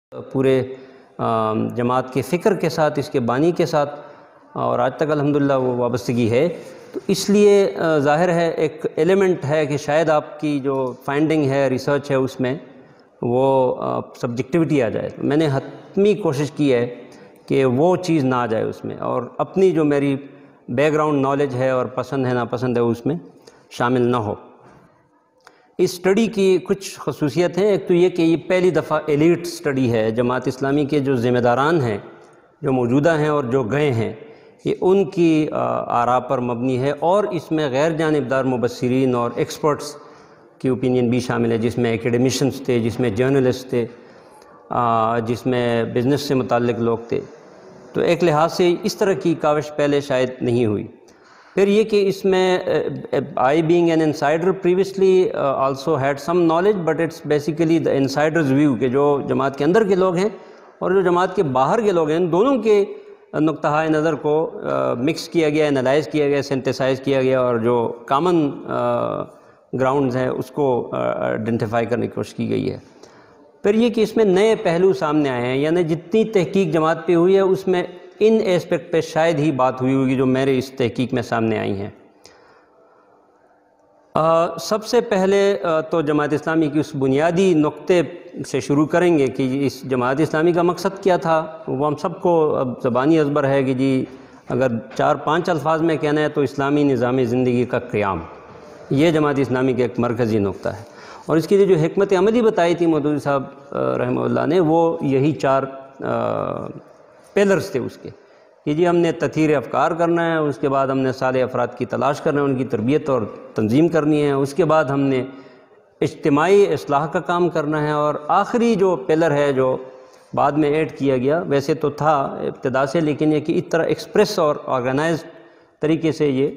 پورے جماعت کے فکر کے ساتھ، اس کے بانی کے ساتھ، اور آج تک الحمدللہ وہ وابستگی ہے. تو اس لیے ظاہر ہے ایک ایلیمنٹ ہے کہ شاید آپ کی جو فائنڈنگ ہے، ریسرچ ہے، اس میں وہ سبجیکٹیوٹی آ جائے. میں نے حتمی کوشش کی ہے کہ وہ چیز نہ آ جائے اس میں، اور اپنی جو میری بیک گراؤنڈ نالج ہے اور پسند ہے ناپسند ہے اس میں شامل نہ ہو. اس اسٹڈی کی کچھ خصوصیت ہیں. ایک تو یہ کہ یہ پہلی دفعہ ایلیٹ اسٹڈی ہے. جماعت اسلامی کے جو ذمہ داران ہیں، جو موجودہ ہیں اور جو گئے ہیں، یہ ان کی آراء پر مبنی ہے، اور اس میں غیر جانبدار مبصرین اور ایکسپرٹس کی اوپینین بھی شامل ہے، جس میں ایکیڈیمیشنز تھے، جس میں جرنلسٹ تھے، جس میں بزنس سے متعلق لوگ تھے. تو ایک لحاظ سے اس طرح کی کاوش پہلے شاید نہیں ہوئی. پھر یہ کہ اس میں I being an insider previously also had some knowledge, but it's basically the insider's view کہ جو جماعت کے اندر کے لوگ ہیں اور جو جماعت کے باہر کے لوگ ہیں، ان دونوں کے نقطہ نظر کو مکس کیا گیا، انالائز کیا گیا، سینتھیسائز کیا گیا، اور جو کامن گراؤنڈز ہیں اس کو آئیڈینٹیفائی کرنے کی کوشش کی گئی ہے. پھر یہ کہ اس میں نئے پہلو سامنے آئے ہیں، یعنی جتنی تحقیق جماعت پہ ہوئی ہے اس میں ان ایسپیکٹ پہ شاید ہی بات ہوئی ہوگی جو میرے اس تحقیق میں سامنے آئی ہیں. سب سے پہلے تو جماعت اسلامی کی اس بنیادی نقطے سے شروع کریں گے کہ اس جماعت اسلامی کا مقصد کیا تھا. وہ ہم سب کو اب زبانی ازبر ہے کہ جی اگر 4-5 الفاظ میں کہنا ہے تو اسلامی نظام زندگی کا قیام، یہ جماعت اسلامی کا ایک مرکزی نقطہ ہے. اور اس کی جو حکمت عملی بتائی تھی مودودی صاحب رحمہ اللہ نے، وہ یہی 4 پیلرز تھے اس کے، کہ جی ہم نے تطہیر افکار کرنا ہے، اس کے بعد ہم نے صالح افراد کی تلاش کرنا ہے، ان کی تربیت اور تنظیم کرنی ہے، اس کے بعد ہم نے اجتماعی اصلاح کا کام کرنا ہے، اور آخری جو پیلر ہے جو بعد میں ایڈ کیا گیا، ویسے تو تھا ابتدا سے، لیکن یہ کہ اس طرح ایکسپریس اور آرگنائزڈ طریقے سے یہ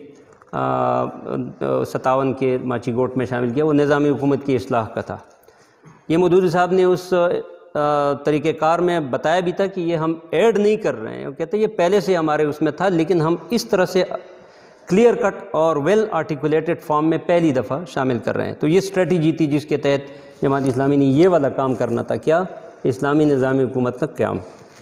57 کے ماچی گوٹ میں شامل کیا، وہ نظامی حکومت کی اصلاح کا تھا. یہ مودودی صاحب نے اس طریقہ کار میں بتایا بھی تھا کہ یہ ہم ایڈ نہیں کر رہے ہیں، وہ کہتے ہیں یہ پہلے سے ہمارے اس میں تھا، لیکن ہم اس طرح سے کلیئر کٹ اور ویل آرٹیکولیٹڈ فارم میں پہلی دفعہ شامل کر رہے ہیں. تو یہ اسٹریٹجی تھی جس کے تحت جماعت اسلامی نے یہ والا کام کرنا تھا. کیا؟ اسلامی نظامی حکومت کا قیام.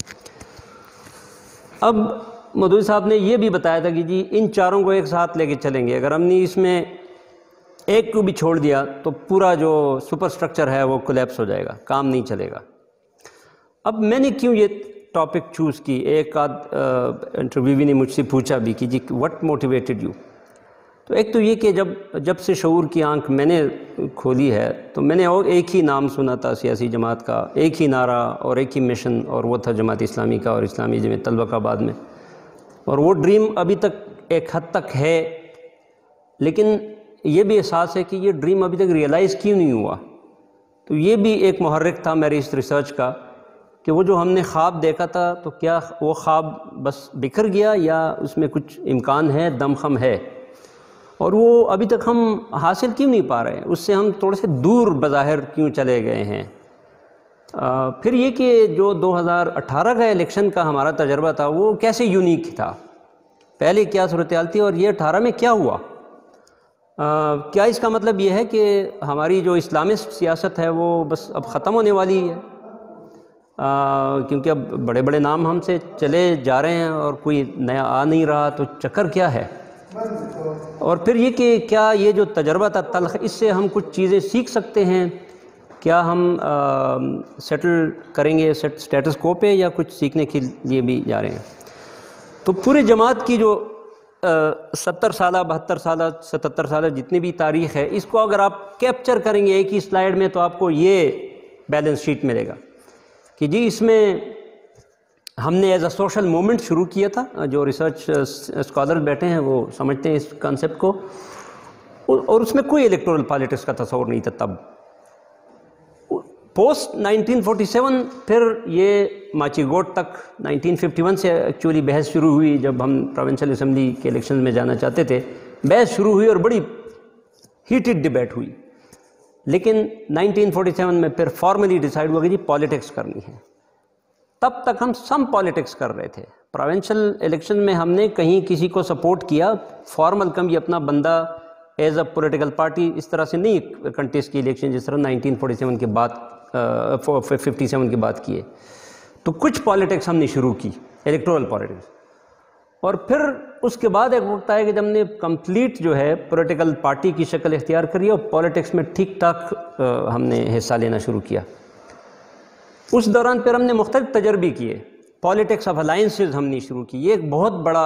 اب مودودی صاحب نے یہ بھی بتایا تھا کہ جی ان 4 کو ایک ساتھ لے کے چلیں گے، اگر ہم نے اس میں ایک کو بھی چھوڑ دیا تو پورا جو سپر سٹرکچر ہے وہ کولیپس ہو جائے گا، کام نہیں چلے گا. اب میں نے کیوں یہ ٹاپک چوز کی؟ ایک آدھ انٹرویوی نے مجھ سے پوچھا بھی کہ جی وٹ موٹیویٹڈ یو. تو ایک تو یہ کہ جب سے شعور کی آنکھ میں نے کھولی ہے تو میں نے اور ایک ہی نام سنا تھا سیاسی جماعت کا، ایک ہی نعرہ اور ایک ہی مشن، اور وہ تھا جماعت اسلامی کا اور اسلامی جمعیت طلبہ آباد میں. اور وہ ڈریم ابھی تک ایک حد تک ہے، لیکن یہ بھی احساس ہے کہ یہ ڈریم ابھی تک ریئلائز کیوں نہیں ہوا. تو یہ بھی ایک محرک تھا میری اس ریسرچ کا کہ وہ جو ہم نے خواب دیکھا تھا تو کیا وہ خواب بس بکھر گیا یا اس میں کچھ امکان ہے، دمخم ہے، اور وہ ابھی تک ہم حاصل کیوں نہیں پا رہے ہیں، اس سے ہم تھوڑے سے دور بظاہر کیوں چلے گئے ہیں. پھر یہ کہ جو 2018 کا الیکشن کا ہمارا تجربہ تھا وہ کیسے یونیک تھا، پہلے کیا صورتحال تھی اور یہ 18 میں کیا ہوا. کیا اس کا مطلب یہ ہے کہ ہماری جو اسلامسٹ سیاست ہے وہ بس اب ختم ہونے والی ہے، کیونکہ اب بڑے بڑے نام ہم سے چلے جا رہے ہیں اور کوئی نیا آ نہیں رہا، تو چکر کیا ہے؟ اور پھر یہ کہ کیا یہ جو تجربہ تھا تلخ، اس سے ہم کچھ چیزیں سیکھ سکتے ہیں؟ کیا ہم سیٹل کریں گے سٹیٹس کو پہ یا کچھ سیکھنے کے لیے بھی جا رہے ہیں؟ تو پورے جماعت کی جو 70 سالہ 72 سالہ 77 سالہ جتنی بھی تاریخ ہے، اس کو اگر آپ کیپچر کریں گے ایک ہی سلائیڈ میں تو آپ کو یہ بیلنس شیٹ ملے گا کہ جی اس میں ہم نے ایز اے سوشل موومنٹ شروع کیا تھا. جو ریسرچ اسکالر بیٹھے ہیں وہ سمجھتے ہیں اس کنسیپٹ کو، اور اس میں کوئی الیکٹورل پالیٹکس کا تصور نہیں تھا تب. پوسٹ 1947 پھر یہ ماچی گوٹ تک 1951 سے ایکچولی بحث شروع ہوئی، جب ہم پروونشل اسمبلی کے الیکشن میں جانا چاہتے تھے بحث شروع ہوئی اور بڑی ہیٹڈ ڈیبیٹ ہوئی. لیکن 1947 میں پھر فارملی ڈیسائیڈ ہوا کہ جی پالیٹکس کرنی ہے. تب تک ہم سم پالیٹکس کر رہے تھے. پروونشل الیکشن میں ہم نے کہیں کسی کو سپورٹ کیا، فارمل کم بھی اپنا بندہ ایز اے پولیٹیکل پارٹی اس طرح سے نہیں کنٹیسٹ کی الیکشن جس طرح 1947 کے بعد 57 کی بات کی ہے، تو کچھ پالیٹکس ہم نے شروع کی، الیکٹورل پالیٹکس، اور پھر اس کے بعد ایک وقت آیا کہ جب ہم نے کمپلیٹ جو ہے پولیٹیکل پارٹی کی شکل اختیار کری اور پالیٹکس میں ٹھیک ٹھاک ہم نے حصہ لینا شروع کیا۔ اس دوران پھر ہم نے مختلف تجربے کیے، پالیٹکس آف الائنسز ہم نے شروع کی، یہ ایک بہت بڑا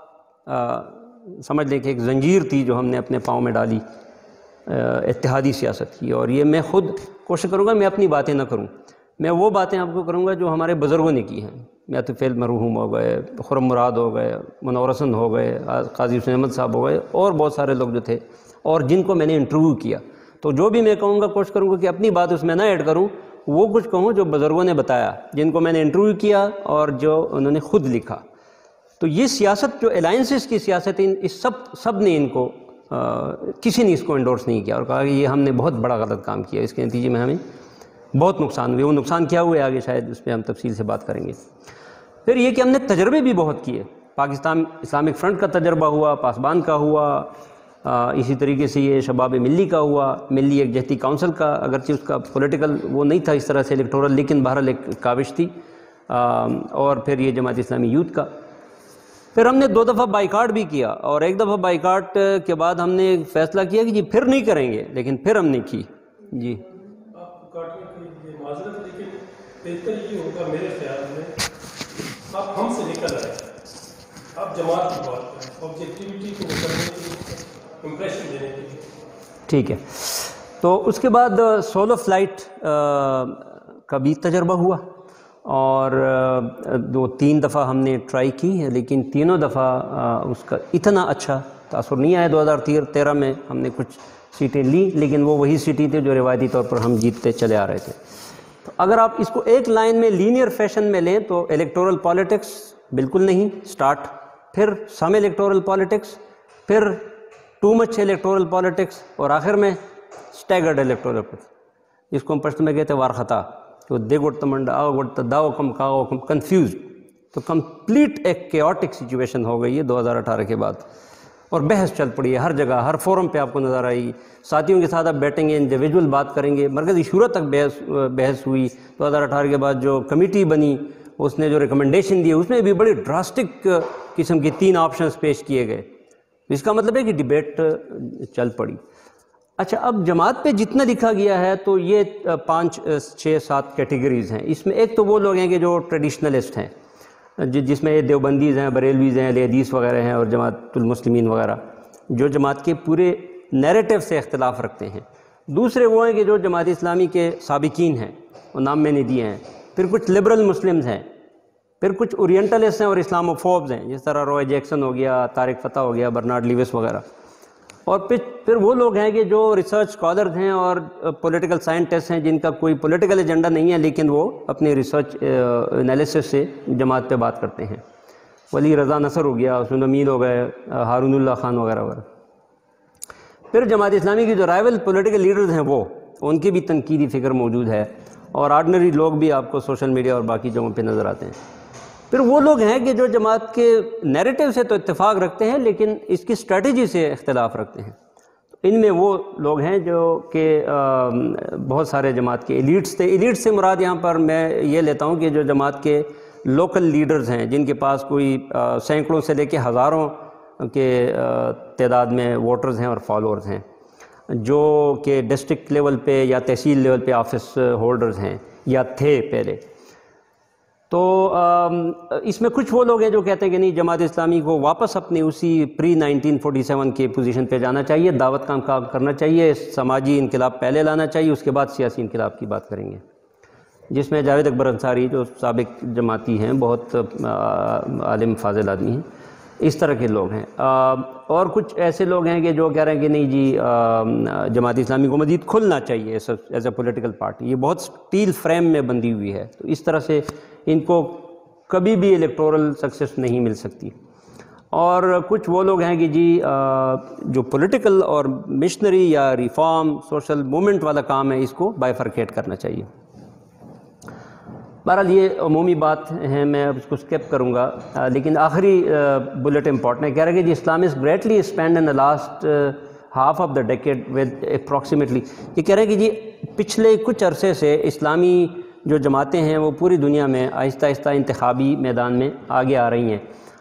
سمجھ لیں کہ ایک زنجیر تھی جو ہم نے اپنے پاؤں میں ڈالی، اتحادی سیاست کی۔ اور یہ میں خود کوشش کروں گا میں اپنی باتیں نہ کروں، میں وہ باتیں آپ کو کروں گا جو ہمارے بزرگوں نے کی ہیں، میاتفیل مرحوم ہو گئے، خرم مراد ہو گئے، منور حسن ہو گئے، قاضی حسین احمد صاحب ہو گئے، اور بہت سارے لوگ جو تھے اور جن کو میں نے انٹرویو کیا۔ تو جو بھی میں کہوں گا کوشش کروں گا کہ اپنی بات اس میں نہ ایڈ کروں، وہ کچھ کہوں جو بزرگوں نے بتایا، جن کو میں نے انٹرویو کیا اور جو انہوں نے خود لکھا۔ تو یہ سیاست جو الائنسز کی سیاست، اس سب نے ان کو کسی نے اس کو انڈورس نہیں کیا اور کہا کہ یہ ہم نے بہت بڑا غلط کام کیا، اس کے نتیجے میں ہمیں بہت نقصان ہوئے۔ وہ نقصان کیا ہوئے آگے شاید اس پہ ہم تفصیل سے بات کریں گے۔ پھر یہ کہ ہم نے تجربے بھی بہت کیے، پاکستان اسلامک فرنٹ کا تجربہ ہوا، پاسبان کا ہوا، اسی طریقے سے یہ شباب ملی کا ہوا، ملی یکجہتی کونسل کا، اگرچہ اس کا پولیٹیکل وہ نہیں تھا اس طرح سے الیکٹورل، لیکن بہرحال ایک کاوش تھی، اور پھر یہ جماعت اسلامی یوتھ کا۔ پھر ہم نے 2 دفعہ بائیکاٹ بھی کیا، اور ایک دفعہ بائیکاٹ کے بعد ہم نے فیصلہ کیا کہ جی پھر نہیں کریں گے، لیکن پھر ہم نے کی۔ جی آپ کو کاٹنے کے لیے معذرت، لیکن بہتر یہ ہوگا میرے خیال میں آپ ہم سے نکل آئے، آپ جماعت کی بات کریں، آبجیکٹیوٹی کو نکلنے کی، امپریشن دینے کے لیے۔ ٹھیک ہے، تو اس کے بعد سولو فلائٹ کا بھی تجربہ ہوا، اور 2-3 دفعہ ہم نے ٹرائی کی ہے، لیکن تینوں دفعہ اس کا اتنا اچھا تاثر نہیں آیا۔ 2013 میں ہم نے کچھ سیٹیں لی، لیکن وہ وہی سیٹیں تھیں جو روایتی طور پر ہم جیتتے چلے آ رہے تھے۔ تو اگر آپ اس کو ایک لائن میں لینئر فیشن میں لیں تو الیکٹورل پالیٹکس بالکل نہیں اسٹارٹ، پھر سم الیکٹورل پالیٹکس، پھر ٹو مچ الیکٹورل پالیٹکس، اور آخر میں اسٹیگرڈ الیکٹورل پالیٹکس، جس کو ہم پشتو میں کہتے ہیں وار خطا، تو دے گوٹ تمنڈا آو گوٹ داو کم کاو کم کنفیوز۔ تو کمپلیٹ ایک کیوٹک سچویشن ہو گئی ہے 2018 کے بعد، اور بحث چل پڑی ہے ہر جگہ، ہر فورم پہ آپ کو نظر آئی، ساتھیوں کے ساتھ آپ بیٹھیں گے، انڈیویجول بات کریں گے، مرکزی شورا تک بحث ہوئی۔ 2018 کے بعد جو کمیٹی بنی اس نے جو ریکمنڈیشن دی اس میں بھی بڑی ڈراسٹک قسم کی 3 آپشنز پیش کیے گئے، اس کا مطلب ہے کہ ڈیبیٹ چل پڑی۔ اچھا، اب جماعت پہ جتنا لکھا گیا ہے تو یہ 5 6 7 کیٹیگریز ہیں۔ اس میں ایک تو وہ لوگ ہیں کہ جو ٹریڈیشنلسٹ ہیں، جس میں دیوبندیز ہیں، بریلویز ہیں، اہل حدیث وغیرہ ہیں، اور جماعت المسلمین وغیرہ، جو جماعت کے پورے نیریٹو سے اختلاف رکھتے ہیں۔ دوسرے وہ ہیں کہ جو جماعت اسلامی کے سابقین ہیں، وہ نام میں نے دیے ہیں۔ پھر کچھ لبرل مسلمز ہیں، پھر کچھ اورینٹلسٹ ہیں اور اسلاموفوبز ہیں، جس طرح روئے جیکسن ہو گیا، طارق فتح ہو گیا، برنارڈ لیوس وغیرہ۔ اور پھر وہ لوگ ہیں کہ جو ریسرچ اسکالرز ہیں اور پولیٹیکل سائنٹسٹ ہیں، جن کا کوئی پولیٹیکل ایجنڈا نہیں ہے، لیکن وہ اپنے ریسرچ انالیسس سے جماعت پہ بات کرتے ہیں۔ ولی رضا نصر ہو گیا، حسن امید ہو گئے، ہارون اللہ خان وغیرہ وغیرہ۔ پھر جماعت اسلامی کی جو رائیول پولیٹیکل لیڈرز ہیں وہ ان کی بھی تنقیدی فکر موجود ہے، اور آرڈنری لوگ بھی آپ کو سوشل میڈیا اور باقی جگہوں پہ نظر آتے ہیں۔ پھر وہ لوگ ہیں کہ جو جماعت کے نیریٹو سے تو اتفاق رکھتے ہیں، لیکن اس کی اسٹریٹجی سے اختلاف رکھتے ہیں۔ ان میں وہ لوگ ہیں جو کہ بہت سارے جماعت کے ایلیٹس تھے۔ ایلیٹ سے مراد یہاں پر میں یہ لیتا ہوں کہ جو جماعت کے لوکل لیڈرز ہیں، جن کے پاس کوئی سینکڑوں سے لے کے ہزاروں کے تعداد میں ووٹرز ہیں اور فالوورز ہیں، جو کہ ڈسٹرکٹ لیول پہ یا تحصیل لیول پہ آفس ہولڈرز ہیں یا تھے پہلے۔ تو اس میں کچھ وہ لوگ ہیں جو کہتے ہیں کہ نہیں، جماعت اسلامی کو واپس اپنی اسی پری 1947 کی پوزیشن پہ جانا چاہیے، دعوت کا کام کرنا چاہیے، سماجی انقلاب پہلے لانا چاہیے، اس کے بعد سیاسی انقلاب کی بات کریں گے، جس میں جاوید اکبر انصاری جو سابق جماعتی ہیں، بہت عالم فاضل آدمی ہیں، اس طرح کے لوگ ہیں۔ اور کچھ ایسے لوگ ہیں کہ جو کہہ رہے ہیں کہ نہیں جی، جماعت اسلامی کو مزید کھلنا چاہیے ایز اے پولیٹیکل پارٹی، یہ بہت اسٹیل فریم میں بندھی ہوئی ہے، تو اس طرح سے ان کو کبھی بھی الیکٹورل سکسیس نہیں مل سکتی۔ اور کچھ وہ لوگ ہیں کہ جی جو پولیٹیکل اور مشنری یا ریفارم سوشل مومنٹ والا کام ہے، اس کو بائیفرکیٹ کرنا چاہیے۔ بہرحال یہ عمومی بات ہے، میں اب اس کو اسکپ کروں گا، لیکن آخری بلٹ امپورٹنٹ ہے، کہہ رہے کہ جی Islam is greatly spend in the last half of the decade with approximately, یہ کہہ رہے ہیں کہ جی پچھلے کچھ عرصے سے اسلامی جو جماعتیں ہیں وہ پوری دنیا میں آہستہ آہستہ انتخابی میدان میں آگے آ رہی ہیں۔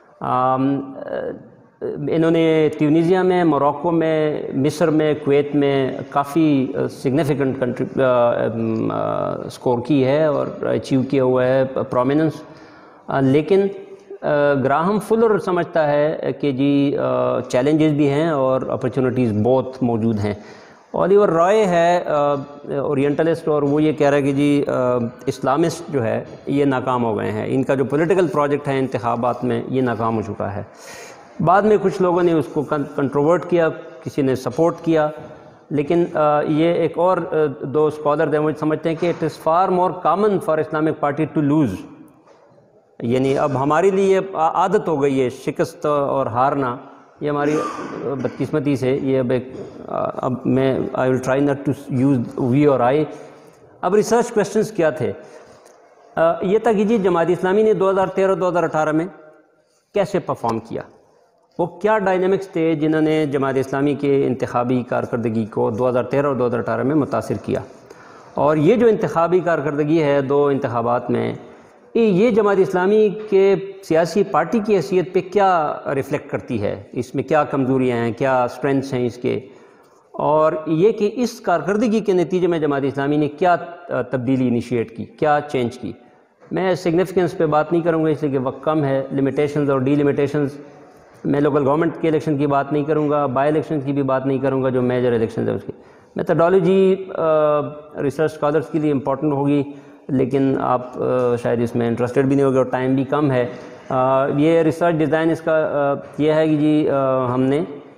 انہوں نے تیونیزیا میں، موروکو میں، مصر میں، کویت میں کافی سگنیفیکنٹ سکور کی ہے اور اچیو کیا ہوا ہے پرومیننس، لیکن گراہم فلر سمجھتا ہے کہ جی چیلنجز بھی ہیں اور اپرچونٹیز بہت موجود ہیں۔ اولیور رائے ہے اورینٹلسٹ، اور وہ یہ کہہ رہا ہے کہ جی اسلامسٹ جو ہے یہ ناکام ہو گئے ہیں، ان کا جو پولیٹیکل پروجیکٹ ہے انتخابات میں یہ ناکام ہو چکا ہے۔ بعد میں کچھ لوگوں نے اس کو کنٹروورٹ کیا، کسی نے سپورٹ کیا، لیکن یہ ایک اور دو اسکالر ہیں وہ سمجھتے ہیں کہ it is far more common for Islamic party to lose, یعنی اب ہمارے لیے عادت ہو گئی ہے شکست اور ہارنا، یہ ہماری بدقسمتی سے یہ اب میں I will try not to use we اور آئی۔ اب ریسرچ کویسچنز کیا تھے؟ یہ تھا کہ جی جماعت اسلامی نے 2013-2018 میں کیسے پرفارم کیا، وہ کیا ڈائنامکس تھے جنہوں نے جماعت اسلامی کے انتخابی کارکردگی کو 2013 اور 2018 میں متاثر کیا، اور یہ جو انتخابی کارکردگی ہے دو انتخابات میں، یہ جماعت اسلامی کے سیاسی پارٹی کی حیثیت پہ کیا ریفلیکٹ کرتی ہے، اس میں کیا کمزوریاں ہیں، کیا اسٹرینتھس ہیں اس کے، اور یہ کہ اس کارکردگی کے نتیجے میں جماعت اسلامی نے کیا تبدیلی انیشیٹ کی، کیا چینج کی۔ میں سگنیفیکنس پہ بات نہیں کروں گا اس لیے کہ وقت کم ہے، لمیٹیشنز اور ڈی لمیٹیشنز، میں لوکل گورنمنٹ کے الیکشن کی بات نہیں کروں گا، بائی الیکشن کی بھی بات نہیں کروں گا جو میجر الیکشنز ہیں اس کی۔ میتھڈالوجی ریسرچ اسکالرس کے لیے امپورٹنٹ ہوگی، لیکن آپ شاید اس میں انٹرسٹڈ بھی نہیں ہوگے اور ٹائم بھی کم ہے۔ یہ ریسرچ ڈیزائن اس کا یہ ہے کہ جی ہم نے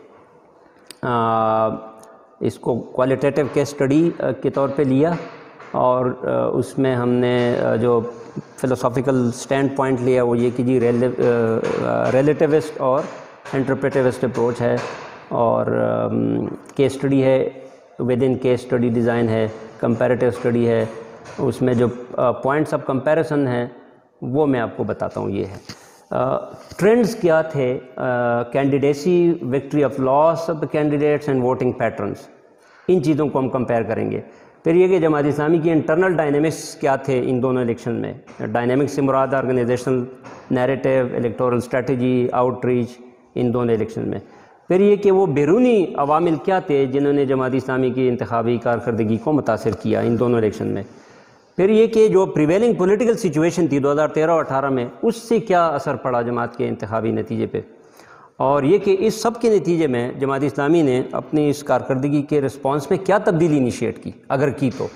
اس کو کوالیٹیٹیو کیس اسٹڈی کے طور پہ لیا، اور اس میں ہم نے جو فلسافیکل سٹینڈ پوائنٹ لیا وہ یہ کہ جی ریلیٹیوسٹ اور انٹرپریٹیوسٹ اپروچ ہے، اور کیس اسٹڈی ہے، within case study design ہے، کمپیریٹیو اسٹڈی ہے، اس میں جو پوائنٹس آف کمپیریسن ہیں وہ میں آپ کو بتاتا ہوں۔ یہ ہے ٹرینڈز کیا تھے، candidacy, victory of loss of the candidates and voting patterns, ان چیزوں کو ہم کمپیئر کریں گے۔ پھر یہ کہ جماعت اسلامی کی انٹرنل ڈائنامکس کیا تھے ان دونوں الیکشن میں، ڈائنامکس سے مراد organizational narrative, electoral strategy, outreach ان دونوں الیکشن میں۔ پھر یہ کہ وہ بیرونی عوامل کیا تھے جنہوں نے جماعت اسلامی کی انتخابی کارکردگی کو متاثر کیا ان دونوں الیکشن میں۔ پھر یہ کہ جو پریویلنگ پولیٹیکل سچویشن تھی 2013 اور 18 میں، اس سے کیا اثر پڑا جماعت کے انتخابی نتیجے پہ، اور یہ کہ اس سب کے نتیجے میں جماعت اسلامی نے اپنی اس کارکردگی کے رسپانس میں کیا تبدیلی انیشیٹ کی اگر کی تو۔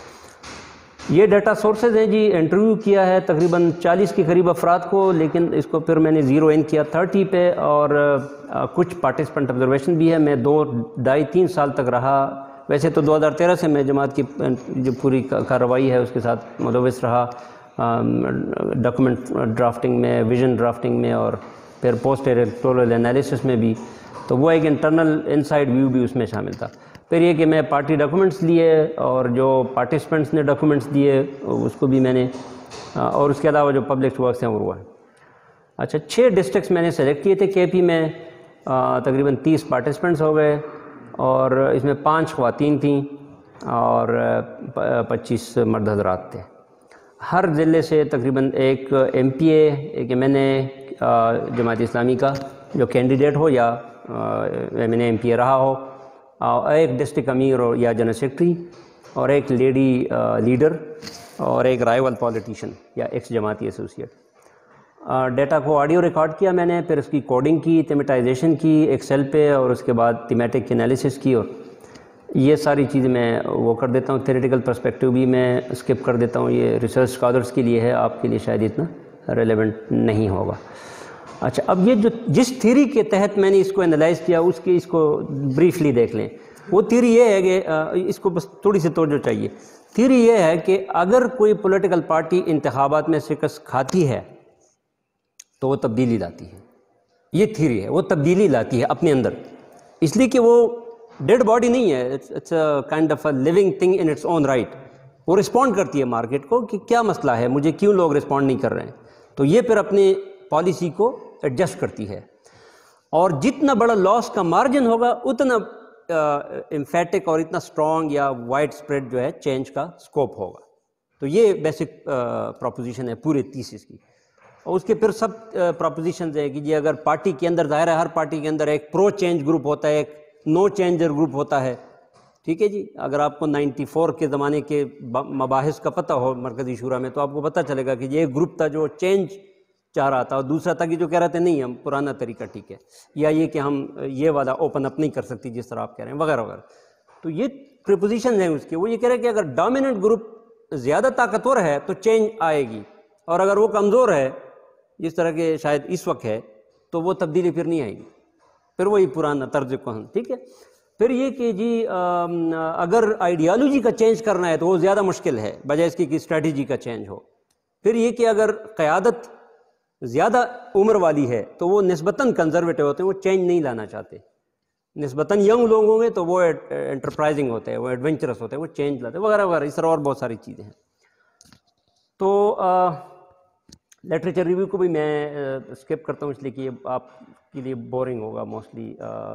یہ ڈیٹا سورسز ہیں جی، انٹرویو کیا ہے تقریباً 40 کے قریب افراد کو، لیکن اس کو پھر میں نے زیرو ان کیا 30 پہ، اور کچھ پارٹیسپنٹ آبزرویشن بھی ہے۔ میں 2-2.5-3 سال تک رہا، ویسے تو 2013 سے میں جماعت کی جو پوری کارروائی ہے اس کے ساتھ ملوث رہا، ڈاکومنٹ ڈرافٹنگ میں، ویژن ڈرافٹنگ میں، اور پھر پوسٹ الیکٹورل انالیسس میں بھی، تو وہ ایک انٹرنل انسائڈ ویو بھی اس میں شامل تھا۔ پھر یہ کہ میں پارٹی ڈاکومنٹس لیے اور جو پارٹیسپنٹس نے ڈاکومنٹس دیے اس کو بھی میں نے، اور اس کے علاوہ جو پبلک ورکس ہیں وہ ہوا ہے۔ اچھا 6 ڈسٹرکٹس میں نے سلیکٹ کیے تھے کے پی میں، تقریباً 30 پارٹیسپنٹس ہو گئے، اور اس میں 5 خواتین تھیں اور 25 مرد حضرات تھے۔ ہر ضلع سے تقریباً ایک ایم پی اے، ایک ایم این اے جماعت اسلامی کا جو کینڈیڈیٹ ہو یا M N A M P A رہا ہو، ایک ڈسٹرکٹ امیر یا جنرل سیکرٹری، اور ایک لیڈی لیڈر، اور ایک رائیول پولیٹیشین یا ایکس جماعتی ایسوسیٹ۔ ڈیٹا کو آڈیو ریکارڈ کیا میں نے، پھر اس کی کوڈنگ کی، تھیمیٹائزیشن کی ایکسل پہ، اور اس کے بعد تھیمیٹک انالیسس کی، اور یہ ساری چیزیں میں وہ کر دیتا ہوں۔ تھیوریٹیکل پرسپیکٹیو بھی میں اسکپ کر دیتا ہوں، یہ ریسرچ اسکالرس کے لیے ہے، آپ کے لیے شاید اتنا ریلیونٹ نہیں ہوگا۔ اچھا اب یہ جو جس تھیوری کے تحت میں نے اس کو انالائز کیا اس کو بریفلی دیکھ لیں۔ وہ تھیوری یہ ہے کہ اس کو بس تھوڑی سی توجہ چاہیے۔ تھیوری یہ ہے کہ اگر کوئی پولیٹیکل پارٹی انتخابات میں شکست کھاتی ہے تو وہ تبدیلی لاتی ہے، یہ تھیوری ہے، وہ تبدیلی لاتی ہے اپنے اندر، اس لیے کہ وہ ڈیڈ باڈی نہیں ہے، it's a kind of a living thing in its own right. وہ رسپونڈ کرتی ہے مارکیٹ کو کہ کیا مسئلہ ہے، مجھے کیوں لوگ رسپونڈ نہیں کر رہے ہیں، تو یہ پھر اپنی پالیسی کو ایڈجسٹ کرتی ہے، اور جتنا بڑا لاس کا مارجن ہوگا اتنا امفیٹک اور اتنا اسٹرانگ یا وائڈ اسپریڈ جو ہے چینج کا اسکوپ ہوگا. تو یہ بیسک پروپوزیشن ہے پورے تھیسس کی. اور اس کے پھر سب پروپوزیشنز ہیں کہ جی اگر پارٹی کے اندر، ظاہر ہے ہر پارٹی کے اندر ایک پرو چینج گروپ ہوتا ہے، ایک نو چینجر گروپ ہوتا ہے. ٹھیک ہے جی، اگر آپ کو 94 کے زمانے کے مباحث کا پتہ ہو مرکزی شورا میں، تو آپ کو پتہ چلے گا کہ یہ ایک گروپ تھا جو چینج چاہ رہا تھا، اور دوسرا تھا کہ جو کہہ رہے تھے نہیں ہم پرانا طریقہ ٹھیک ہے، یا یہ کہ ہم یہ والا اوپن اپ نہیں کر سکتی جس طرح آپ کہہ رہے ہیں، وغیرہ وغیرہ. تو یہ پریپوزیشنز ہیں اس کے. وہ یہ کہہ رہے ہیں کہ اگر ڈومیننٹ گروپ زیادہ طاقتور ہے تو چینج آئے گی، اور اگر وہ کمزور ہے جس طرح کے شاید اس وقت ہے تو وہ تبدیلی پھر نہیں آئے گی، پھر وہی پرانا طرز کہن. ٹھیک ہے. پھر یہ کہ جی اگر آئیڈیالوجی کا چینج کرنا ہے تو وہ زیادہ مشکل ہے بجائے اس کی کہ اسٹریٹجی کا چینج ہو. پھر یہ کہ اگر قیادت زیادہ عمر والی ہے تو وہ نسبتاً کنزرویٹو ہوتے ہیں، وہ چینج نہیں لانا چاہتے. نسبتاً ینگ لوگ ہوں گے تو وہ انٹرپرائزنگ ہوتے ہیں، وہ ایڈونچرس ہوتے ہیں، وہ چینج لاتے ہیں، وغیرہ وغیرہ. اس طرح اور بہت ساری چیزیں ہیں. تو لٹریچر ریویو کو بھی میں اسکپ کرتا ہوں اس لیے کہ یہ آپ کے لیے بورنگ ہوگا موسٹلی.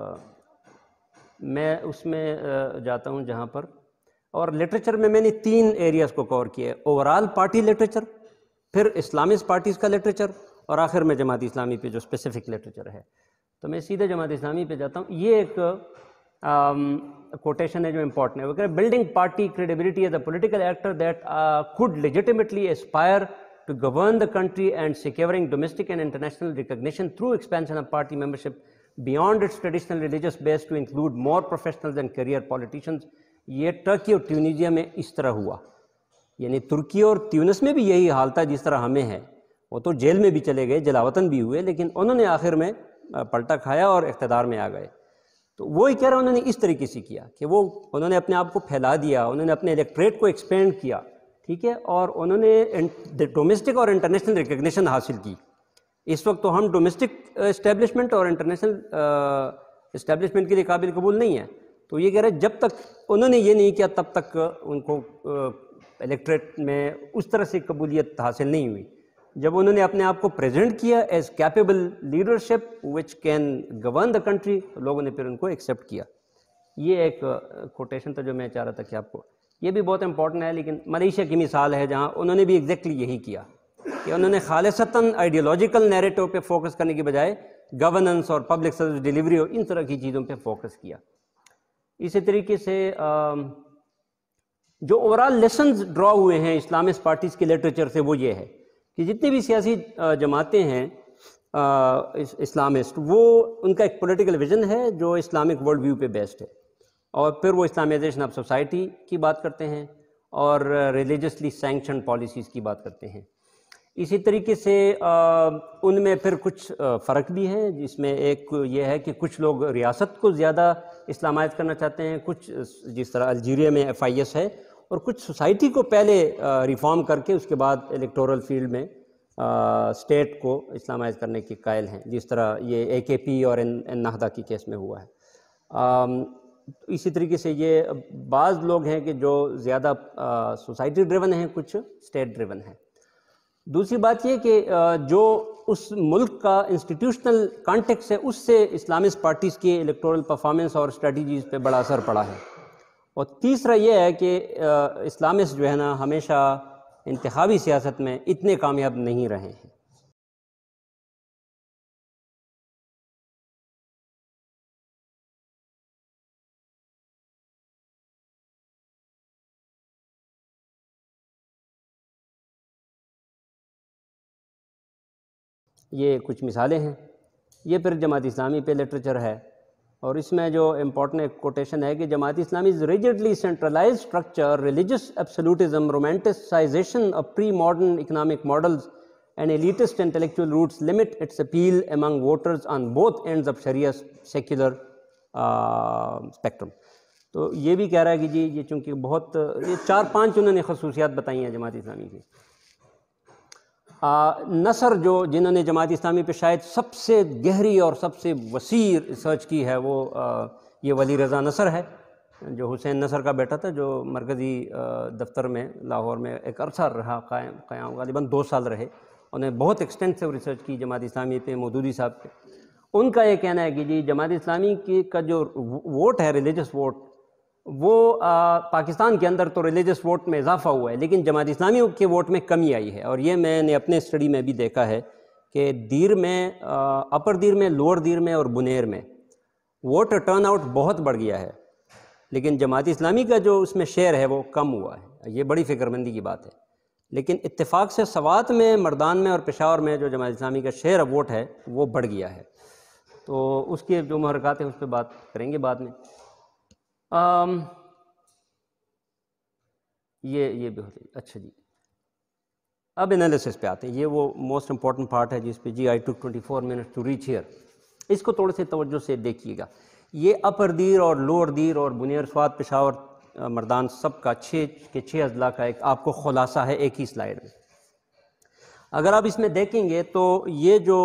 میں اس میں جاتا ہوں جہاں پر، اور لٹریچر میں نے 3 ایریاز کو کور کیا ہے: اوورال پارٹی لٹریچر، پھر اسلامسٹ پارٹیز کا لٹریچر، اور آخر میں جماعت اسلامی پہ جو اسپیسیفک لٹریچر ہے. تو میں سیدھے جماعت اسلامی پہ جاتا ہوں. یہ ایک کوٹیشن ہے جو امپورٹنٹ ہے. وہ کہہ رہے ہیں building party credibility as a political actor that could legitimately aspire to govern the country and securing domestic and international recognition through expansion of party membership beyond its traditional religious base to include more professionals and career politicians. یہ Turkey اور Tunisia میں اس طرح ہوا، یعنی ترکی اور تیونس میں بھی یہی حال تھا جس طرح ہمیں ہے. وہ تو جیل میں بھی چلے گئے، جلاوطن بھی ہوئے، لیکن انہوں نے آخر میں پلٹا کھایا اور اقتدار میں آ گئے. تو وہی کہہ رہا انہوں نے اس طریقے سے کیا کہ انہوں نے اپنے آپ کو پھیلا دیا، انہوں نے اپنے الیکٹریٹ کو ایکسپینڈ کیا. ٹھیک ہے. اور انہوں نے ڈومیسٹک اور انٹرنیشنل ریکگنیشن حاصل کی. اس وقت تو ہم ڈومیسٹک اسٹیبلشمنٹ اور انٹرنیشنل اسٹیبلشمنٹ کے لیے قابل قبول نہیں ہیں. تو یہ کہہ رہے جب تک انہوں نے یہ نہیں کیا تب تک ان کو الیکٹریٹ میں اس طرح سے قبولیت حاصل نہیں ہوئی. جب انہوں نے اپنے آپ کو پریزنٹ کیا as capable leadership which can govern the country, تو لوگوں نے پھر ان کو ایکسیپٹ کیا. یہ ایک کوٹیشن تھا جو میں چاہ رہا تھا کہ آپ کو، یہ بھی بہت امپورٹنٹ ہے. لیکن ملیشیا کی مثال ہے جہاں انہوں نے بھی ایگزیکٹلی یہی کیا کہ انہوں نے خالصتاً آئیڈیالوجیکل نیریٹو پہ فوکس کرنے کی بجائے گورننس اور پبلک سروس ڈیلیوری اور ان طرح کی چیزوں پہ فوکس کیا. اسی طریقے سے جو اوورال لیسنز ڈرا ہوئے ہیں اسلامسٹ پارٹیز کے لٹریچر سے وہ یہ ہے کہ جتنی بھی سیاسی جماعتیں ہیں اسلامسٹ، وہ ان کا ایک پولیٹیکل ویژن ہے جو اسلامک ورلڈ ویو پہ بیسڈ ہے، اور پھر وہ اسلامائزیشن آف سوسائٹی کی بات کرتے ہیں اور ریلیجسلی سینکشن پالیسیز کی بات کرتے ہیں. اسی طریقے سے ان میں پھر کچھ فرق بھی ہے، جس میں ایک یہ ہے کہ کچھ لوگ ریاست کو زیادہ اسلامائز کرنا چاہتے ہیں، کچھ جس طرح الجیریا میں FIS ہے، اور کچھ سوسائٹی کو پہلے ریفارم کر کے اس کے بعد الیکٹورل فیلڈ میں اسٹیٹ کو اسلامائز کرنے کے قائل ہیں، جس طرح یہ AKP اور النہضہ کی کیس میں ہوا ہے. اسی طریقے سے یہ بعض لوگ ہیں کہ جو زیادہ سوسائٹی ڈریون ہیں، کچھ اسٹیٹ ڈریون ہیں. دوسری بات یہ کہ جو اس ملک کا انسٹیٹیوشنل کانٹیکس ہے اس سے اسلامسٹ پارٹیز کی الیکٹورل پرفارمنس اور اسٹریٹجیز پہ بڑا اثر پڑا ہے. اور تیسرا یہ ہے کہ اسلامسٹ جو ہے نا ہمیشہ انتخابی سیاست میں اتنے کامیاب نہیں رہے ہیں. یہ کچھ مثالیں ہیں. یہ پھر جماعت اسلامی پہ لٹریچر ہے، اور اس میں جو امپورٹنٹ کوٹیشن ہے کہ Jamaat Islami is rigidly centralized structure, religious absolutism, romanticization of pre modern economic models and elitist intellectual roots limit its appeal among voters on both ends of sharia secular spectrum. تو یہ بھی کہہ رہا ہے کہ جی یہ چونکہ بہت یہ 4-5 انہوں نے خصوصیات بتائی ہیں جماعت اسلامی کی. نصر جو جنہوں نے جماعت اسلامی پہ شاید سب سے گہری اور سب سے وسیع ریسرچ کی ہے، وہ یہ ولی رضا نصر ہے، جو حسین نصر کا بیٹا تھا، جو مرکزی دفتر میں لاہور میں ایک عرصہ رہا قیام غالباً 2 سال رہے. انہیں بہت ایکسٹینسو ریسرچ کی جماعت اسلامی پہ، مودودی صاحب پہ. ان کا یہ کہنا ہے کہ جی جماعت اسلامی کی کا جو ووٹ ہے ریلیجس ووٹ، وہ پاکستان کے اندر تو ریلیجس ووٹ میں اضافہ ہوا ہے، لیکن جماعت اسلامی کے ووٹ میں کمی آئی ہے. اور یہ میں نے اپنے اسٹڈی میں بھی دیکھا ہے کہ دیر میں، اپر دیر میں، لوور دیر میں اور بنیر میں ووٹ ٹرن آؤٹ بہت بڑھ گیا ہے، لیکن جماعت اسلامی کا جو اس میں شیئر ہے وہ کم ہوا ہے. یہ بڑی فکر مندی کی بات ہے. لیکن اتفاق سے سوات میں، مردان میں اور پشاور میں جو جماعت اسلامی کا شیئر آف ووٹ ہے وہ بڑھ گیا ہے. تو اس کے جو محرکات ہیں اس پہ بات کریں گے بعد میں. یہ بھی ہوتی ہے. اچھا جی، اب انالیسس پہ آتے ہیں. یہ وہ موسٹ امپورٹنٹ پارٹ ہے جس پہ جی I took 24 minute to reach here. اس کو تھوڑے سے توجہ سے دیکھیے گا. یہ اپر دیر اور لوور دیر اور بنیر، سوات، پشاور، مردان سب کا 6 اضلاع کا ایک آپ کو خلاصہ ہے ایک ہی سلائیڈ میں. اگر آپ اس میں دیکھیں گے تو یہ جو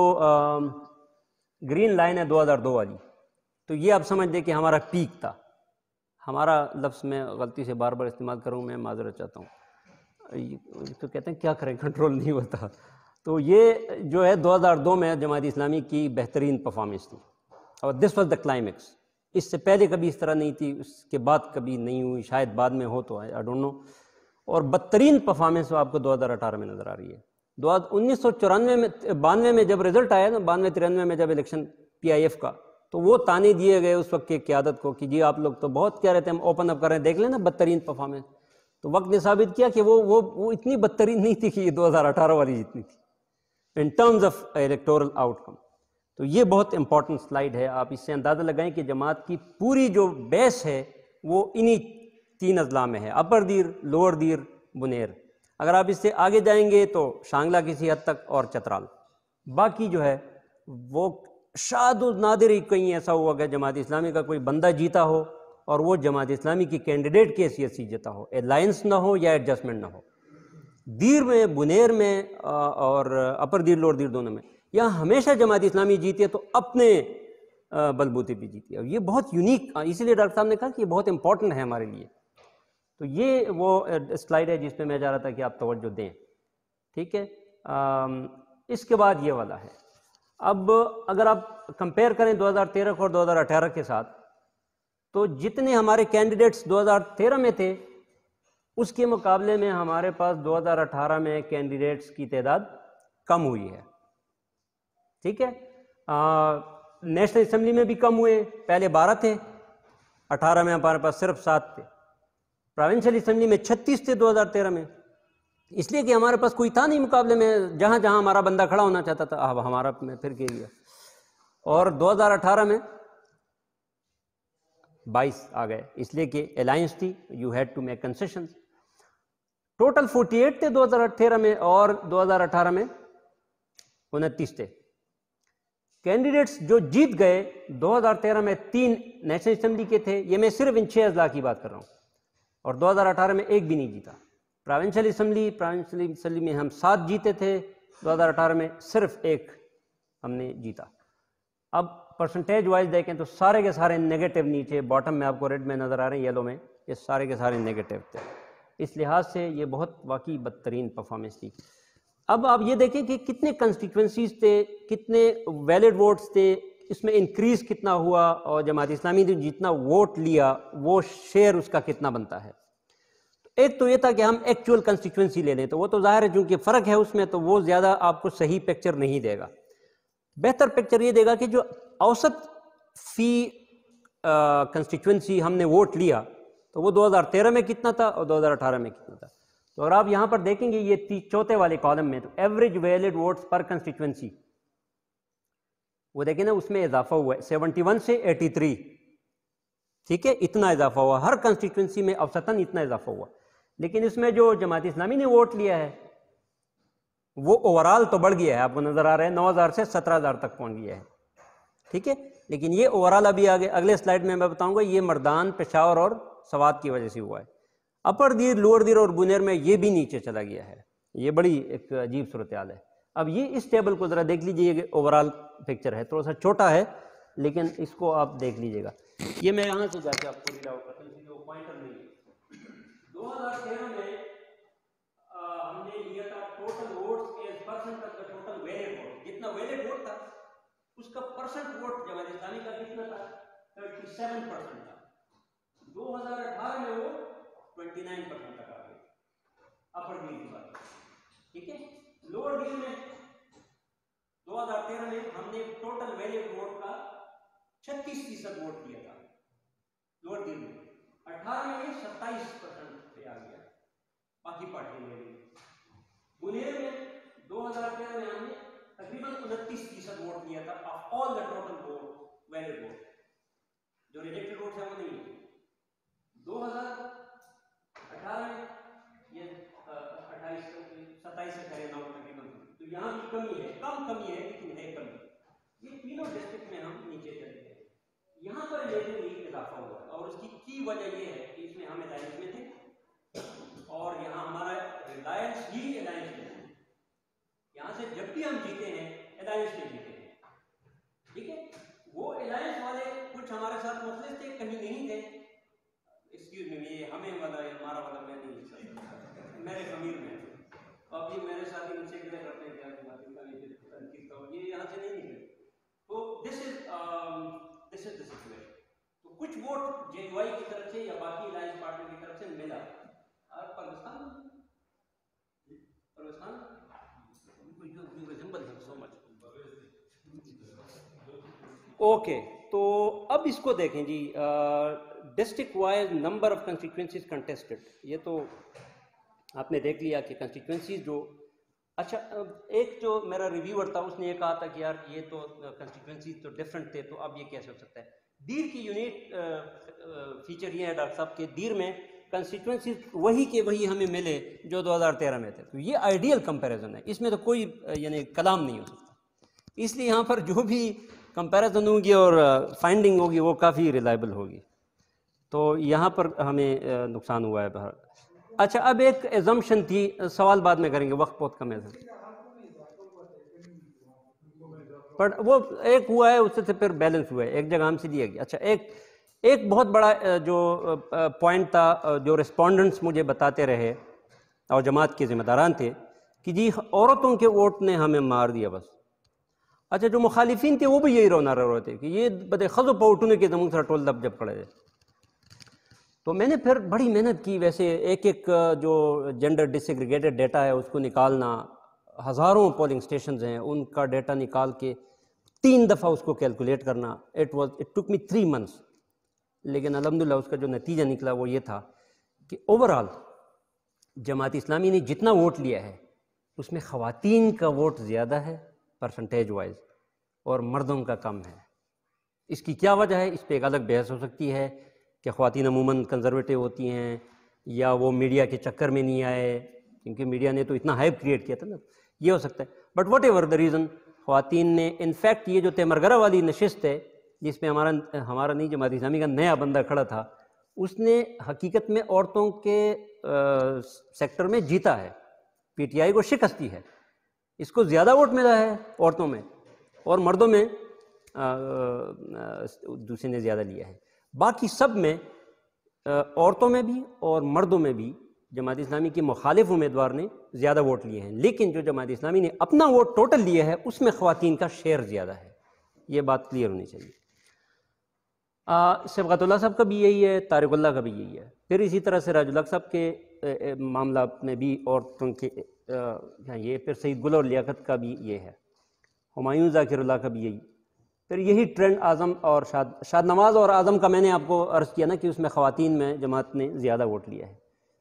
گرین لائن ہے 2002 والی، تو یہ آپ سمجھ دیں کہ ہمارا پیک تھا. ہمارا لفظ میں غلطی سے بار بار استعمال کروں، میں معذرت چاہتا ہوں. تو کہتے ہیں کیا کریں، کنٹرول نہیں ہوتا. تو یہ جو ہے 2002 میں جماعت اسلامی کی بہترین پرفارمنس تھی، اور دس واز دا کلائمیکس. اس سے پہلے کبھی اس طرح نہیں تھی، اس کے بعد کبھی نہیں ہوئی، شاید بعد میں ہو تو آئی ڈونٹ نو. اور بدترین پرفارمنس آپ کو 2018 میں نظر آ رہی ہے. 1994 میں، 92 میں جب رزلٹ آیا نا، 92-93 میں جب الیکشن پی آئی ایف کا، تو وہ تانے دیے گئے اس وقت کی قیادت کو کہ جی آپ لوگ تو بہت کیا رہتے ہیں، ہم اوپن اپ کر رہے ہیں، دیکھ لیں نا بدترین پرفارمنس. تو وقت نے ثابت کیا کہ وہ اتنی بدترین نہیں تھی کہ یہ 2018 والی جتنی تھی in terms of electoral outcome. تو یہ بہت امپورٹنٹ سلائیڈ ہے. آپ اس سے اندازہ لگائیں کہ جماعت کی پوری جو بیس ہے وہ انہی 3 اضلاع میں ہے، اپر دیر، لوور دیر، بنیر. اگر آپ اس سے آگے جائیں گے تو شانگلہ کسی حد تک اور چترال. باقی جو ہے وہ شاذ و نادر ہی کہیں ایسا ہوا کہ جماعت اسلامی کا کوئی بندہ جیتا ہو اور وہ جماعت اسلامی کی کینڈیڈیٹ کی حیثیت سے جیتا ہو، الائنس نہ ہو یا ایڈجسٹمنٹ نہ ہو. دیر میں، بنیر میں اور اپر دیر، لوور دیر دونوں میں یہاں ہمیشہ جماعت اسلامی جیتی ہے تو اپنے بلبوتے پہ جیتی ہے. اور یہ بہت یونیک، اسی لیے ڈاکٹر صاحب نے کہا کہ یہ بہت امپورٹنٹ ہے ہمارے لیے. تو یہ وہ سلائیڈ ہے جس پہ میں چاہ رہا تھا کہ آپ توجہ دیں. ٹھیک ہے. اس کے بعد یہ والا ہے. اب اگر آپ کمپیئر کریں 2013 کو اور 2018 کے ساتھ، تو جتنے ہمارے کینڈیڈیٹس 2013 میں تھے اس کے مقابلے میں ہمارے پاس 2018 میں کینڈیڈیٹس کی تعداد کم ہوئی ہے. ٹھیک ہے. نیشنل اسمبلی میں بھی کم ہوئے، پہلے 12 تھے، 18 میں ہمارے پاس صرف 7 تھے. پروونشل اسمبلی میں 36 تھے 2013 میں، اس لیے کہ ہمارے پاس کوئی تھا نہیں مقابلے میں، جہاں جہاں ہمارا بندہ کھڑا ہونا چاہتا تھا اب ہمارا میں پھر کے لیا. اور 2018 میں 22 آ گئے، اس لیے کہ الائنس تھی، you had to make concessions. Total 48 تھے 2013 میں اور 2018 میں 29 تھے. کینڈیڈیٹس جو جیت گئے 2013 میں 3 نیشنل اسمبلی کے تھے، یہ میں صرف ان 6 اضلاع کی بات کر رہا ہوں، اور 2018 میں ایک بھی نہیں جیتا. پروونشل اسمبلی میں ہم 7 جیتے تھے، 2018 میں صرف ایک ہم نے جیتا. اب پرسنٹیج وائز دیکھیں تو سارے کے سارے نیگیٹو، نیچے باٹم میں آپ کو ریڈ میں نظر آ رہے ہیں، یلو میں، یہ سارے کے سارے نیگیٹو تھے. اس لحاظ سے یہ بہت واقعی بدترین پرفارمنس تھی. اب آپ یہ دیکھیں کہ کتنے کنسٹیٹوئنسیز تھے، کتنے ویلڈ ووٹس تھے، اس میں انکریز کتنا ہوا، اور جماعت اسلامی نے جتنا ووٹ لیا وہ شیئر اس کا کتنا بنتا ہے. ایک تو یہ تھا کہ ہم ایکچوئل کنسٹیٹوئنسی لے لیں، تو وہ تو ظاہر ہے چونکہ فرق ہے اس میں تو وہ زیادہ آپ کو صحیح پکچر نہیں دے گا. بہتر پکچر یہ دے گا کہ جو اوسط فی کنسٹیٹوئنسی ہم نے ووٹ لیا تو وہ 2013 میں کتنا تھا اور 2018 میں کتنا تھا. تو اور آپ یہاں پر دیکھیں گے یہ چوتھے والے کالم میں، تو average valid votes per constituency وہ دیکھیں نا، اس میں اضافہ ہوا ہے 71 سے 83. ٹھیک ہے، اتنا اضافہ ہوا، ہر کنسٹیٹوئنسی میں اوسطاً اتنا اضافہ ہوا. لیکن اس میں جو جماعت اسلامی نے ووٹ لیا ہے وہ اوورال تو بڑھ گیا ہے، آپ کو نظر آ رہا ہے 9000 سے 17000 تک پہنچ گیا ہے. ٹھیک ہے، لیکن یہ اوورال ابھی آگے اگلے سلائیڈ میں بتاؤں گا، یہ مردان، پشاور اور سوات کی وجہ سے ہوا ہے. اپر دیر، لوور دیر اور بنیر میں یہ بھی نیچے چلا گیا ہے. یہ بڑی ایک عجیب صورتحال ہے. اب یہ اس ٹیبل کو ذرا دیکھ لیجئے کہ اوورال پکچر ہے، تھوڑا سا چھوٹا ہے لیکن اس کو آپ دیکھ لیجئے گا. یہ میں یہاں سے جا کے آپ کو ریڈ آؤٹ کرتا ہوں، اس لیے وہ پوائنٹر نہیں ہے. 2013 میں ہم نے لیا تھا total votes as percent of the total valid vote, جتنا ویلڈ ووٹ تھا اس کا پرسنٹ ووٹ جماعت اسلامی کا کتنا تھا؟ 37% تھا. 2018 میں وہ 29% تک آ گئی. اپر ڈیل کی بات. ٹھیک ہے. لوور ڈیل میں 2013 میں ہم نے ٹوٹل ویلڈ ووٹ کا 36% ووٹ دیا تھا لوور ڈیل میں. 18 میں یہ 27% پہ آ گیا باقی پارٹی میں. منیر میں 2013 میں ہم نے تقریباً 29% ووٹ دیا تھا of all the total vote valid vote. جو ریجیکٹڈ ووٹ ہے وہ نہیں ہے. 2018 میں یہ 27 سے کرے 9 تقریباً. تو یہاں بھی کمی ہے, کم کمی ہے لیکن ہے کمی. یہ تینوں ڈسٹرکٹ میں ہم نیچے چلے گئے. یہاں پر لیجنڈری اضافہ ہوا اور اس کی وجہ یہ ہے کہ اس میں ہم الائنس میں تھے اور یہاں ہمارا ریلائنس ہی الائنس میں تھے. یہاں سے جب بھی ہم جیتے ہیں الائنس میں جیتے ہیں. ٹھیک ہے. وہ الائنس والے کچھ ہمارے ساتھ مختلف تھے, کہیں نہیں تھے. ایکسکیوز می, یہ ہمیں والا ہمارا والا میں نہیں لکھ سکتا, میرے خمیر میں. اب یہ میرے ساتھ ہی مجھ سے کیا کرتے ہیں یہ یہاں سے نہیں نکلے. تو دس از دا سچویشن. تو کچھ ووٹ جے یو آئی کی طرف سے یا باقی الائنس پارٹنر کی طرف سے ملا. اور پاکستان اوکے. تو اب اس کو دیکھیں جی, district wise number of constituencies contested. یہ تو آپ نے دیکھ لیا کہ کنسٹیٹوئنسیز جو, اچھا ایک جو میرا ریویور تھا اس نے یہ کہا تھا کہ یار یہ تو کنسٹیٹوئنسیز تو ڈفرینٹ تھے, تو اب یہ کیسے ہو سکتا ہے. دیر کی یونیک فیچر یہ ہے ڈاکٹر صاحب کہ دیر میں کنسٹیٹوئنسیز وہی کے وہی ہمیں ملے جو 2013 میں تھے. تو یہ آئیڈیل کمپیریزن ہے, اس میں تو کوئی یعنی کلام نہیں ہو سکتا. اس لیے یہاں پر جو بھی کمپیریزن ہوگی اور فائنڈنگ ہوگی وہ کافی ریلائبل ہوگی. تو یہاں پر ہمیں نقصان ہوا ہے بہر. اچھا اب ایک ایزمپشن تھی, سوال بعد میں کریں گے, وقت بہت کم ہے. پر وہ ایک ہوا ہے, اس سے پھر بیلنس ہوا ہے, ایک جگہ ہم سے دیا گیا. اچھا ایک بہت بڑا جو پوائنٹ تھا جو رسپونڈنٹس مجھے بتاتے رہے اور جماعت کے ذمہ داران تھے کہ جی عورتوں کے ووٹ نے ہمیں مار دیا بس. اچھا جو مخالفین تھے وہ بھی یہی رونا رہے تھے کہ یہ بدے خزو پوٹنے کے دموں سے ٹول دب جب پڑے تھے. تو میں نے پھر بڑی محنت کی, ویسے ایک جو جینڈر ڈسیگریگیٹڈ ڈیٹا ہے اس کو نکالنا, ہزاروں پولنگ سٹیشنز ہیں ان کا ڈیٹا نکال کے 3 دفعہ اس کو کیلکولیٹ کرنا. It took me 3 months. لیکن الحمدللہ اس کا جو نتیجہ نکلا وہ یہ تھا کہ اوور آل جماعت اسلامی نے جتنا ووٹ لیا ہے اس میں خواتین کا ووٹ زیادہ ہے پرسنٹیج وائز اور مردوں کا کم ہے. اس کی کیا وجہ ہے, اس پہ ایک الگ بحث ہو سکتی ہے کہ خواتین عموماً کنزرویٹو ہوتی ہیں یا وہ میڈیا کے چکر میں نہیں آئے کیونکہ میڈیا نے تو اتنا ہائپ کریٹ کیا تھا نا, یہ ہو سکتا ہے. But whatever the reason, خواتین نے انفیکٹ یہ جو تیمرگرہ والی نشست ہے جس میں ہمارا نہیں جماعت اسلامی کا نیا بندہ کھڑا تھا, اس نے حقیقت میں عورتوں کے سیکٹر میں جیتا ہے, پی ٹی آئی کو شکست دی ہے. اس کو زیادہ ووٹ ملا ہے عورتوں میں اور مردوں میں دوسرے نے زیادہ لیا ہے. باقی سب میں عورتوں میں بھی اور مردوں میں بھی جماعت اسلامی کے مخالف امیدوار نے زیادہ ووٹ لیے ہیں, لیکن جو جماعت اسلامی نے اپنا ووٹ ٹوٹل لیا ہے اس میں خواتین کا شیئر زیادہ ہے. یہ بات کلیئر ہونی چاہیے. صبغت اللہ صاحب کا بھی یہی ہے, طارق اللہ کا بھی یہی ہے. پھر اسی طرح سے راج الحق صاحب کے معاملہ میں بھی عورتوں کے یہ, پھر سعید گل اور لیاقت کا بھی یہ ہے, ہمایوں ذاکر اللہ کا بھی یہی. پھر یہی ٹرینڈ اعظم اور شاد نواز اور اعظم کا میں نے آپ کو عرض کیا نا کہ اس میں خواتین میں جماعت نے زیادہ ووٹ لیا ہے.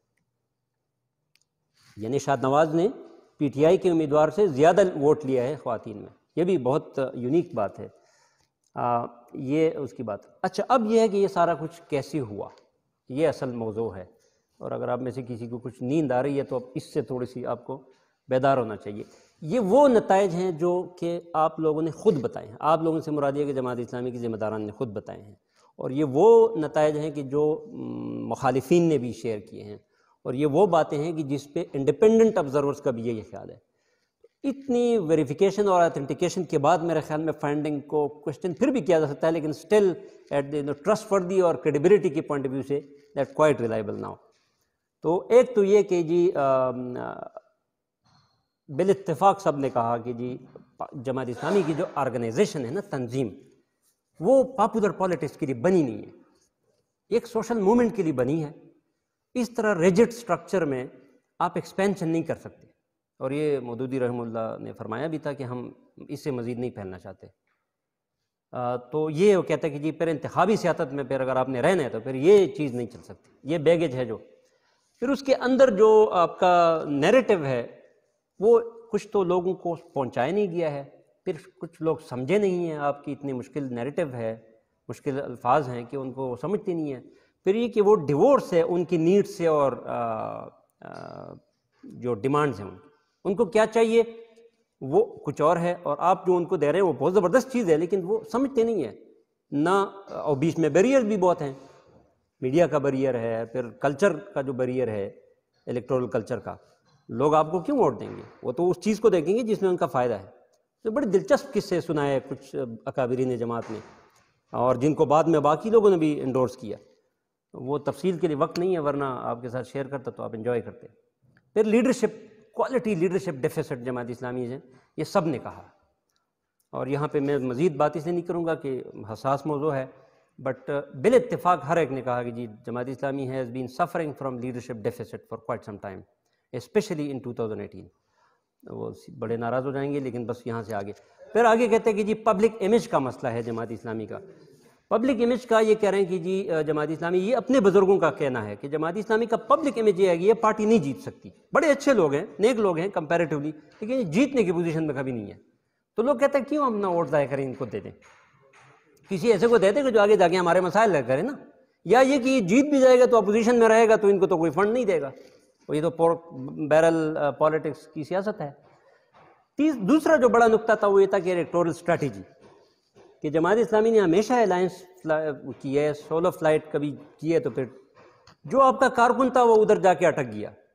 یعنی شاد نواز نے پی ٹی آئی کے امیدوار سے زیادہ ووٹ لیا ہے خواتین میں. یہ بھی بہت یونیک بات ہے, یہ اس کی بات. اچھا اب یہ ہے کہ یہ سارا کچھ کیسے ہوا, یہ اصل موضوع ہے. اور اگر آپ میں سے کسی کو کچھ نیند آ رہی ہے تو اب اس سے تھوڑی سی آپ کو بیدار ہونا چاہیے. یہ وہ نتائج ہیں جو کہ آپ لوگوں نے خود بتائے ہیں. آپ لوگوں سے مراد یہ کہ جماعت اسلامی کے ذمہ داران نے خود بتائے ہیں, اور یہ وہ نتائج ہیں کہ جو مخالفین نے بھی شیئر کیے ہیں, اور یہ وہ باتیں ہیں کہ جس پہ انڈیپینڈنٹ آبزرورز کا بھی یہی خیال ہے. اتنی ویریفیکیشن اور اتھینٹیکیشن کے بعد میرے خیال میں فائنڈنگ کو کوشچن پھر بھی کیا جا سکتا ہے, لیکن اسٹل ایٹ دی ٹرسٹ وردی اور کریڈیبلٹی کے پوائنٹ آف ویو سے دیٹ کوائٹ ریلائبل ناؤ. تو ایک تو یہ کہ جی بال اتفاق سب نے کہا کہ جی جماعت اسلامی کی جو آرگنائزیشن ہے نا، تنظیم، وہ پاپولر پالیٹکس کے لیے بنی نہیں ہے، ایک سوشل موومنٹ کے لیے بنی ہے۔ اس طرح ریجڈ سٹرکچر میں آپ ایکسپینشن نہیں کر سکتے، اور یہ مودودی رحمہ اللہ نے فرمایا بھی تھا کہ ہم اس سے مزید نہیں پھیلنا چاہتے۔ تو یہ وہ کہتا ہے کہ جی پھر انتخابی سیاست میں پھر اگر آپ نے رہنا ہے تو پھر یہ چیز نہیں چل سکتی، یہ بیگیج ہے جو پھر اس کے اندر جو آپ کا نیریٹو ہے وہ کچھ تو لوگوں کو پہنچایا نہیں گیا ہے، پھر کچھ لوگ سمجھے نہیں ہیں، آپ کی اتنی مشکل نیریٹو ہے، مشکل الفاظ ہیں کہ ان کو سمجھتے نہیں ہیں۔ پھر یہ کہ وہ ڈیورس ہے ان کی نیڈ سے، اور جو ڈیمانڈز ہیں ان کو کیا چاہیے وہ کچھ اور ہے، اور آپ جو ان کو دے رہے ہیں وہ بہت زبردست چیز ہے، لیکن وہ سمجھتے نہیں ہیں نہ، اور بیچ میں بیریئر بھی بہت ہیں، میڈیا کا بیریئر ہے، پھر کلچر کا جو بیریئر ہے، الیکٹورل کلچر کا، لوگ آپ کو کیوں ووٹ دیں گے؟ وہ تو اس چیز کو دیکھیں گے جس میں ان کا فائدہ ہے۔ تو بڑے دلچسپ قصے سنائے کچھ اکابرین جماعت نے، اور جن کو بعد میں باقی لوگوں نے بھی انڈورس کیا۔ وہ تفصیل کے لیے وقت نہیں ہے، ورنہ آپ کے ساتھ شیئر کرتا تو آپ انجوائے کرتے۔ پھر leadership, quality leadership deficits Jamaat Islami ہے، یہ سب نے کہا، اور یہاں پہ میں مزید بات اس لیے نہیں کروں گا کہ حساس موضوع ہے، بٹ بال اتفاق ہر ایک نے کہا کہ جی Jamaat Islami has been suffering from leadership deficit for quite some time, especially in 2018۔ وہ بڑے ناراض ہو جائیں گے، لیکن بس یہاں سے آگے پھر آگے کہتے ہیں کہ جی پبلک امیج کا مسئلہ ہے جماعت اسلامی کا۔ پبلک امیج کا یہ کہہ رہے ہیں کہ جی جماعت اسلامی، یہ اپنے بزرگوں کا کہنا ہے کہ جماعت اسلامی کا پبلک امیج یہ ہے کہ یہ پارٹی نہیں جیت سکتی، بڑے اچھے لوگ ہیں، نیک لوگ ہیں کمپیریٹیولی، لیکن یہ جیتنے کی پوزیشن میں کبھی نہیں ہے۔ تو لوگ کہتے ہیں کیوں ہم نہ ووٹ ضائع کریں، ان کو دے دیں، کسی ایسے کو دے دیں کہ جو آگے جا کے ہمارے مسائل حل کرے نا، یا یہ کہ یہ جیت بھی جائے گا تو اپوزیشن میں رہے گا تو ان کو تو کوئی فنڈ نہیں دے گا، یہ تو بیرل پالیٹکس کی سیاست ہے۔ دوسرا جو بڑا نقطہ تھا وہ یہ تھا کہ الیکٹورل اسٹریٹجی، کہ جماعت اسلامی نے ہمیشہ الائنس کی ہے، سولو فلائٹ کبھی کی ہے، تو پھر جو آپ کا کارکن تھا وہ ادھر جا کے اٹک گیا،